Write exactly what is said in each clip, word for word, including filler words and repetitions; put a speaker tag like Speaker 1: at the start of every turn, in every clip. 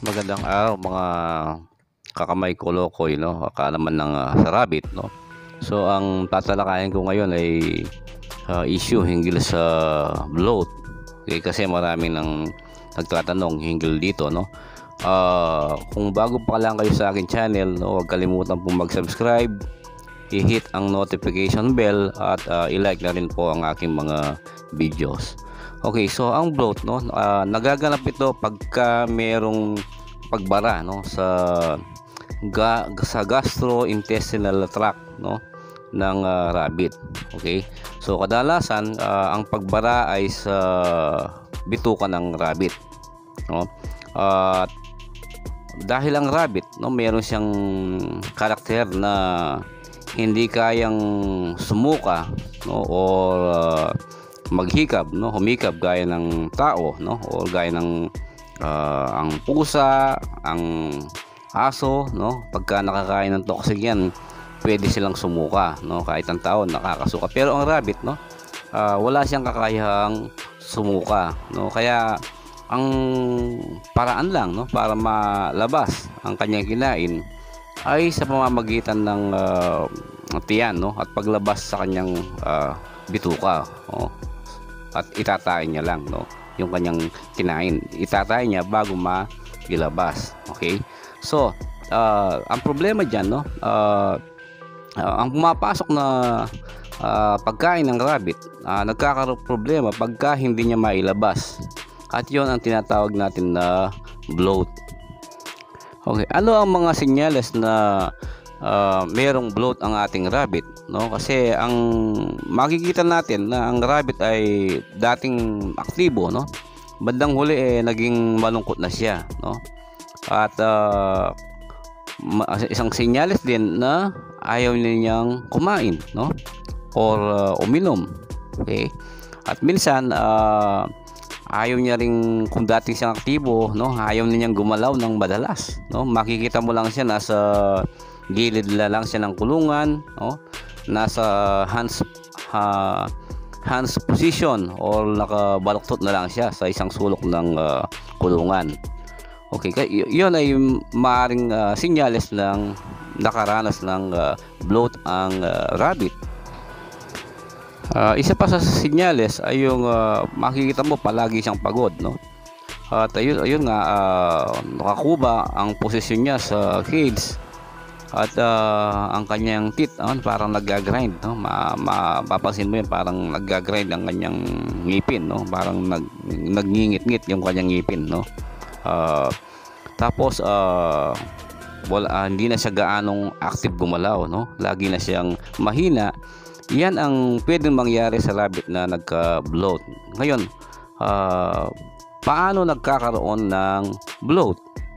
Speaker 1: magandang araw mga kakamay ko lokoy, no? Kaalaman ng uh, sa rabbit, no? So ang tatalakayin ko ngayon ay uh, issue hinggil sa bloat. Okay, kasi marami nang nagtatanong hinggil dito, no? Uh, kung bago pa lang kayo sa akin channel, no, huwag kalimutan pong mag-subscribe, i-hit ang notification bell at uh, i-like na rin po ang aking mga videos. Okay, so ang bloat, no, uh, nagaganap ito pagka merong pagbara, no, sa ga, sa gastrointestinal tract, no, ng uh, rabbit. Okay, so kadalasan uh, ang pagbara ay sa bituka ng rabbit, no. Uh, dahil ang rabbit, no, meron siyang karakter na hindi kayang sumuka, no, or uh, maghikab, no, humikab gaya ng tao, no, o gaya ng uh, ang pusa, ang aso, no, pagka nakakain ng toxic yan, pwede silang sumuka, no, kahit ang tao nakakasuka. Pero ang rabbit, no, uh, wala siyang kakayahang sumuka, no, kaya ang paraan lang, no, para malabas ang kanyang kinain ay sa pamamagitan ng uh, tiyan, no, at paglabas sa kanyang uh, bituka, no, at itatayin niya lang, no, yung kanyang kinain, itatayin niya bago mailabas. Okay, so uh, ang problema dyan, no, uh, uh, ang pumapasok na uh, pagkain ng rabbit, uh, nagkakaroon problema pagka hindi niya mailabas, at yon ang tinatawag natin na bloat. Okay, ano ang mga senyales na uh, merong bloat ang ating rabbit, no? Kasi ang makikita natin na ang rabbit ay dating aktibo, no, bandang huli eh naging malungkot na siya, no, at uh, isang senyales din na ayaw niyang kumain, no, or uh, uminom. Okay, at minsan uh, ayaw niya rin, kung dating siyang aktibo, no, ayaw niyang gumalaw ng madalas, no. Makikita mo lang siya nasa gilid na lang siya ng kulungan, no, nasa hands uh, hands position or nakabaluktot na lang siya sa isang sulok ng uh, kulungan. Okay, kaya yun ay maaring uh, sinyales ng nakaranas ng uh, bloat ang uh, rabbit. Uh, isa pa sa sinyales ay yung uh, makikita mo palagi siyang pagod, no? At ayun, ayun nga, uh, nakakuba ang posisyon niya sa cage, at uh, ang kanyang teeth, uh, parang nag-grind, no? Ma mapapansin mo yan, parang nag-grind ang kanyang ngipin, no? Parang nag nagngingit-ngit yung kanyang ngipin, no? Uh, tapos uh, wala, uh, hindi na siya gaanong active gumalaw, no? Lagi na siyang mahina. Yan ang pwedeng mangyari sa rabbit na nagka-bloat. Ngayon, uh, paano nagkakaroon ng bloat?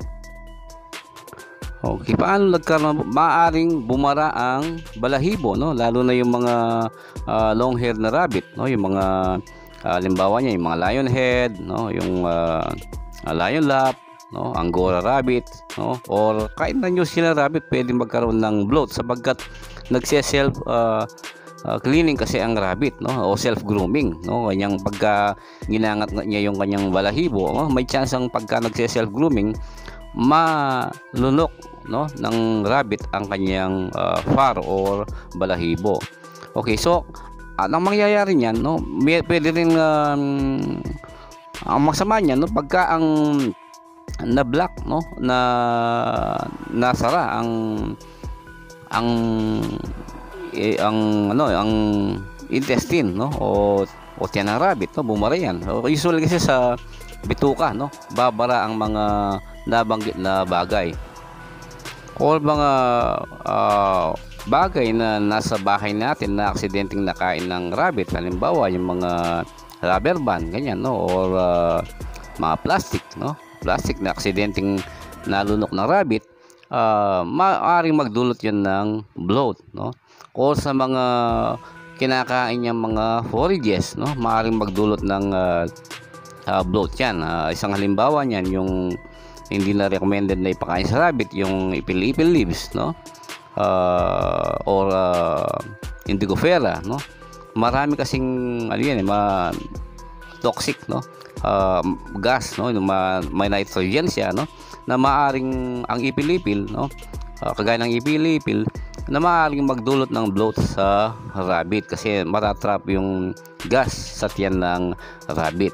Speaker 1: Okay, paano nagkaroon? Maaring bumara ang balahibo, no? Lalo na yung mga uh, long hair na rabbit, no? Yung mga uh, limbawa niya, yung mga lion head, no? Yung uh, lion lap, no? Angora rabbit, no? Or kahit na New Zealand rabbit, pwedeng magkaroon ng bloat sapagkat nagse-self uh, Uh, cleaning kasi ang rabbit, no, o self grooming, no. Kanyang pagka ginangat niya yung kanyang balahibo, oh, may chance ang pagka nagse self grooming malunok, no, ng rabbit ang kanyang uh, fur or balahibo. Okay, so anong mangyayari niyan, no, may, pwede rin um, ang masama niyan, no, pagka ang na black, no, na nasara ang ang Eh, ang ano ang intestine, no, o o tiyan ng rabbit, no, bumara yan. So, usually kasi sa bituka, no, babara ang mga nabanggit na bagay o mga uh, bagay na nasa bahay natin na aksidenteng nakain ng rabbit. Halimbawa yung mga rubber band, ganyan, no, or uh, mga plastic, no, plastic na aksidenteng nalunok ng rabbit, uh, maaaring magdulot yan ng bloat, no, o sa mga kinakain niyang mga forages, no, maaaring magdulot ng uh, uh, bloat yan. Uh, isang halimbawa niyan yung hindi na recommended na ipakain sa rabbit, yung ipil-ipil leaves, no, uh, or uh, indigofera, no. Marami kasing ano yan, eh, ma toxic, no, uh, gas, no, may nitrogen siya, no. na maaring ang ipilipil, no, uh, kagaya ng ipilipil na maaring magdulot ng bloat sa rabbit kasi matatrap yung gas sa tiyan ng rabbit.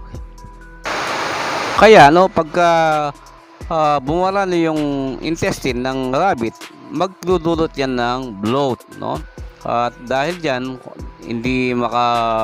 Speaker 1: Kaya no, pagka uh, bumara na yung intestine ng rabbit, magdudulot yan ng bloat, no? At dahil diyan hindi maka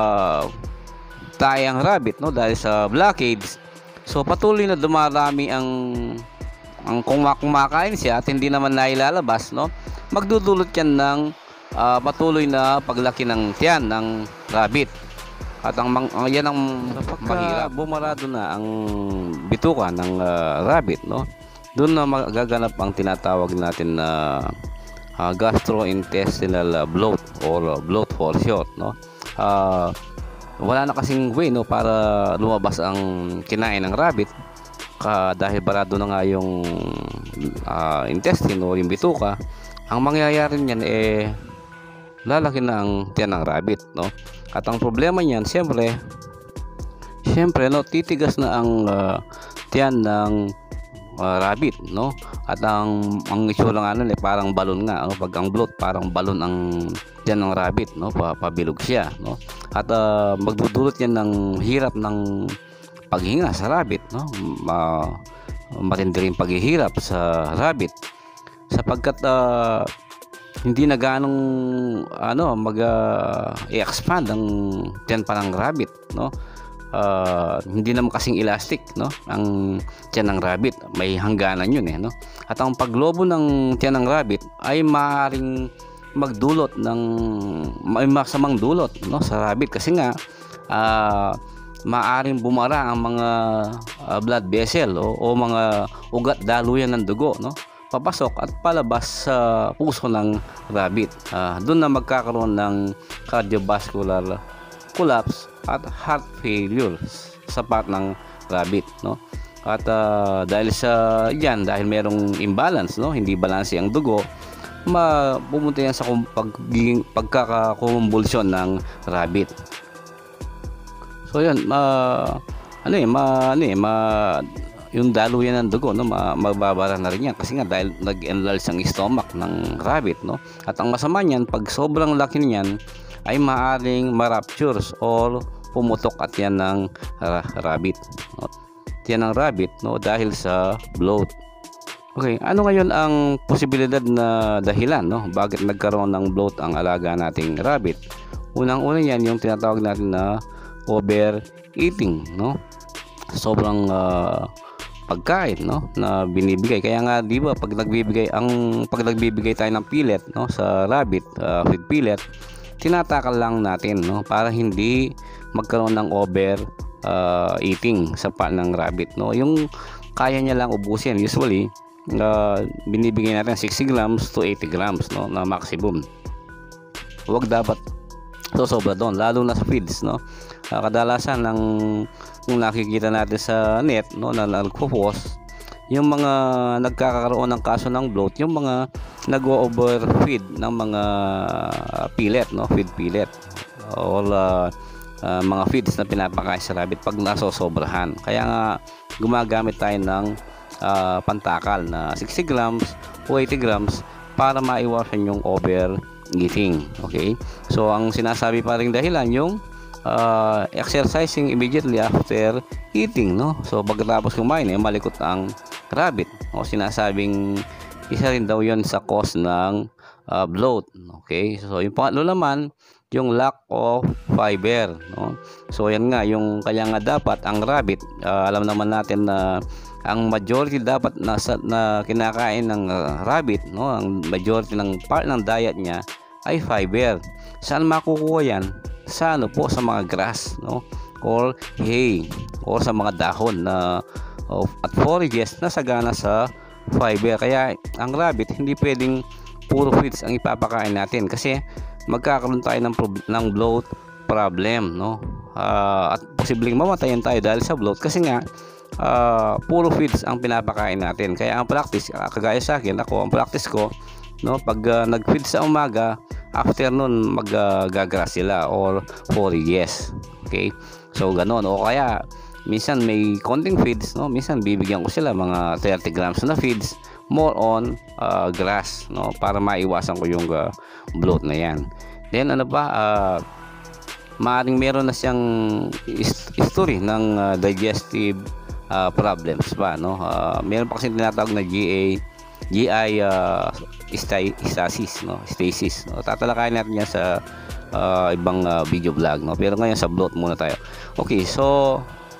Speaker 1: tayo ang rabbit, no, dahil sa blockades, so patuloy na dumarami ang ang kung kumakain siya at hindi naman nailalabas, no, magdudulot yan ng uh, patuloy na paglaki ng tiyan ng rabbit. At ang, ang yan ang mahirap, bumarado na ang bituka ng uh, rabbit, no, doon na magaganap ang tinatawag natin na uh, gastrointestinal bloat or uh, bloat for short, no. Uh, wala na kasing way, no, para lumabas ang kinain ng rabbit ka, dahil barado na nga yung uh, intestine o yung bituka. Ang mangyayari niyan eh lalaki na ang tiyan ng rabbit, no. At ang problema niyan, siyempre siyempre no, titigas na ang uh, tiyan ng uh, rabbit, no. At ang ang itsura nga nun eh parang balon nga, no? Pag ang bloat parang balon ang tiyan ng rabbit, no, pa, pabilog siya, no. At uh, magdudulot yan ng hirap ng paghinga sa rabbit, no. Ma matindi rin paghihirap sa rabbit sapagkat uh, hindi na ganong ano mag uh, i-expand ang tiyan pa ng rabbit, no. Uh, hindi naman kasing elastic, no, ang tiyan ng rabbit, may hangganan yun eh, no. At ang paglobo ng tiyan ng rabbit ay maaaring magdulot ng may masamang dulot, no, sa rabbit kasi nga uh, maaaring bumara ang mga uh, blood vessel o, o mga ugat daluyan ng dugo, no, papasok at palabas sa puso ng rabbit. Uh, doon na magkakaroon ng cardiovascular collapse at heart failure sa part ng rabbit, no. At uh, dahil sa yan, dahil merong imbalance, no, hindi balanse ang dugo, mapupunta yan sa pagiging pagkakakumbulsyon ng rabbit. So yan, uh, ano eh, ma, ano eh, ma, yung daluyan ng dugo, no, magbabara na rin yan kasi nga dahil nag-enlarge ang stomach ng rabbit, no. At ang masama niyan, pag sobrang laki niyan ay maaring ma-ruptures or pumutok at yan ng uh, rabbit, no. Yan ng rabbit, no, dahil sa bloat. Okay, ano ngayon ang posibilidad na dahilan, no, bakit nagkaroon ng bloat ang alaga nating rabbit? Unang-una yan yung tinatawag natin na overeating, no. Sobrang uh, pagkain, no, na binibigay. Kaya nga 'di ba pag nagbibigay ang pag nagbibigay tayo ng pellet, no, sa rabbit, uh, feed pellet, tinatakal lang natin, no, para hindi magkaroon ng over uh, eating sa pa ng rabbit, no. Yung kaya niya lang ubusin usually uh, binibigay natin sixty grams to eighty grams, no, na maximum. Huwag dapat so sobra doon, lalo na sa feeds, no. Uh, kadalasan ng kung nakikita natin sa net, no, na nagpo-post yung mga nagkakaroon ng kaso ng bloat, yung mga nag-overfeed ng mga pellet, no, feed pellet or uh, uh, mga feeds na pinapakain sa rabbit pag nasosobrahan. Kaya nga gumagamit tayo ng uh, pantakal na sixty grams o eighty grams para maiwasan yung overeating. Okay, so ang sinasabi pa rin dahilan yung Uh, exercising immediately after eating, no. So pagkatapos kumain eh malikot ang rabbit, o sinasabing isa rin daw yon sa cause ng uh, bloat. Okay, so yung pangatlo naman yung lack of fiber, no. So yan nga yung kaya nga dapat ang rabbit, uh, alam naman natin na ang majority dapat na, na kinakain ng uh, rabbit, no, ang majority ng part ng diet niya ay fiber. Saan makukuha yan? Sa ano po, sa mga grass, no, or hay, or sa mga dahon na uh, at forages na sagana sa fiber. Kaya ang rabbit hindi pwedeng puro feeds ang ipapakain natin kasi magkakaroon tayo ng, ng bloat problem, no. Uh, at posibleng mamatayan tayo dahil sa bloat kasi nga uh, puro feeds ang pinapakain natin. Kaya ang practice, uh, kagaya sa akin, ako ang practice ko, no, pag uh, nag-feed sa umaga, afternoon mag-gagra uh, sila or forages. Okay, so ganon. O kaya minsan may konting feeds, no, minsan bibigyan ko sila mga thirty grams na feeds, more on uh, grass, no, para maiwasan ko yung uh, bloat na yan. Then ano pa, uh, maaring meron na siyang history ng uh, digestive uh, problems pa, no. Uh, meron pa kasi tinatawag na G A G I uh, stasis, no, stasis, no. Tatalakayin natin yan sa uh, ibang uh, video vlog, no, pero ngayon sa bloat muna tayo. Okay, so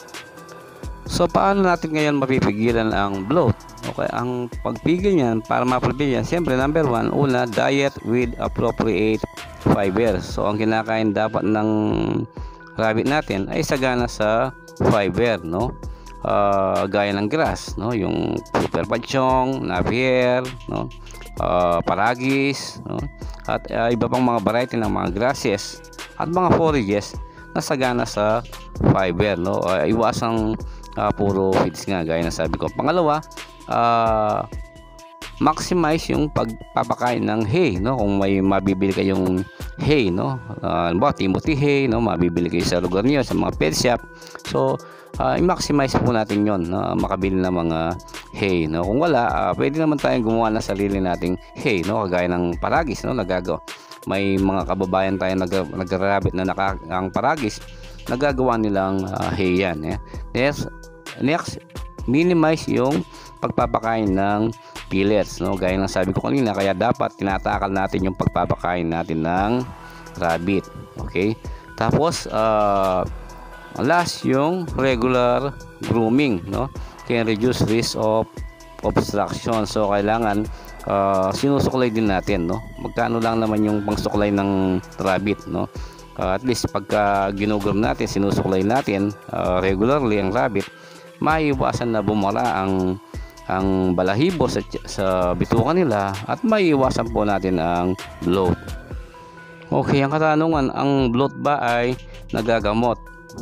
Speaker 1: so paano natin ngayon mapipigilan ang bloat? Okay, ang pagpigil niyan, para ma-prevent yan, siyempre number one, una, diet with appropriate fiber. So ang kinakain dapat ng rabbit natin ay sagana sa fiber, no. Uh, gaya ng grass, no, yung super pachong, napier, no, uh, paragis, no, at uh, iba pang mga variety ng mga grasses at mga forages na sagana sa fiber, no. Uh, iwasang uh, puro feeds nga, gaya ng sabi ko. Pangalawa, uh, maximize yung pagpapakain ng hay, no. Kung may mabibili kayong hay, no, uh, Timothy hay, no, mabibili kayo sa lugar niyo, sa mga pet shop, so uh, i-maximize po natin yon, no, makabili ng mga hay, no. Kung wala, uh, pwede naman tayong gumawa ng sarili nating hay, no, kagaya ng paragis, no, nagagawa. May mga kababayan tayo nag nagrarabit na naka ang paragis, nagagawa nilang uh, hay yan, eh. Next, next, minimize yung pagpapakain ng pellets, no, gaya ng sabi ko kanina. Kaya dapat tinatakal natin yung pagpapakain natin ng rabbit. Okay, tapos uh, last, yung regular grooming, no, can reduce risk of obstruction. So kailangan uh, sinusuklay din natin, no. Magkano lang naman yung pangsuklay ng rabbit, no. Uh, at least pagka ginugroom natin, sinusuklay natin uh, regularly ang rabbit, maiiwasan na bumara ang ang balahibo sa, sa bituka nila at maiiwasan po natin ang bloat. Okay, ang katanungan, ang bloat ba ay nagagamot?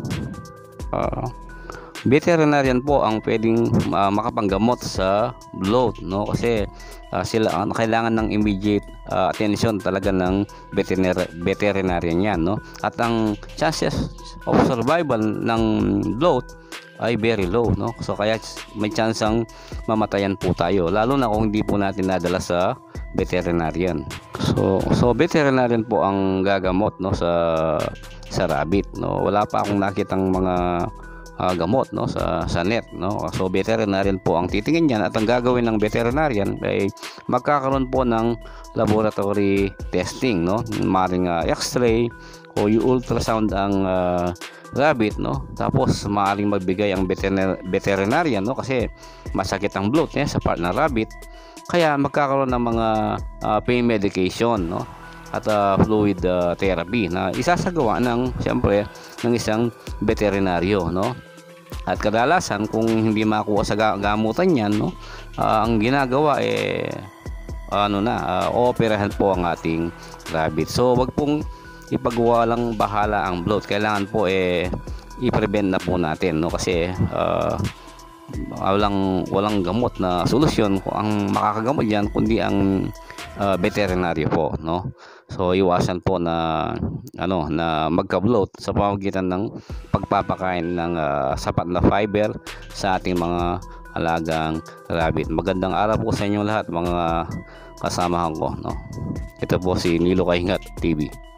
Speaker 1: Uh, veterinarian po ang pwedeng uh, makapanggamot sa bloat, no, kasi uh, sila uh, kailangan ng immediate uh, attention talaga ng veterinar veterinarian yan, no. At ang chances of survival ng bloat ay very low, no. So kaya may chance ang mamatayan po tayo, lalo na kung hindi po natin nadala sa veterinarian. So so veterinarian po ang gagamot, no, sa sa rabbit, no. Wala pa akong nakitang mga uh, gamot, no, sa sa net, no. So veterinarian po ang titingin niyan, at ang gagawin ng veterinarian ay magkakaroon po ng laboratory testing, no. Maring uh, x-ray o yung ultrasound ang uh, rabbit, no. Tapos maaaring magbigay ang veterinar veterinarian, no, kasi masakit ang bloat niya sa part ng rabbit, kaya magkakaroon ng mga uh, pain medication, no, at uh, fluid uh, therapy na isasagawa ng siyempre ng isang veterinaryo, no. At kadalasan kung hindi makuha sa gamutan yan, no, uh, ang ginagawa eh ano na, uh, ooperahan po ang ating rabbit. So wag pong ipagwalang bahala ang bloat, kailangan po eh i-prevent na po natin, no, kasi uh, walang walang gamot na solusyon kung ang makakagamot diyan kundi ang uh, veterinaryo po, no. So iwasan po na ano na magka-bloat sa pamamagitan ng pagpapakain ng uh, sapat na fiber sa ating mga alagang rabbit. Magandang araw po sa inyo lahat, mga kasamahan ko, no. Ito po si Nilo Kahingat T V.